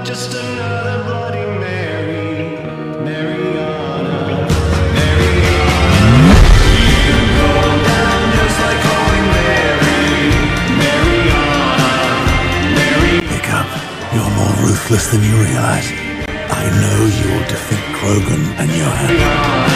Just another Bloody Mary, Mariana, Mariana. You go down just like Holy Mary, Mariana, Mariana. Hiccup, you're more ruthless than you realize. I know you'll defeat Krogan and Johan.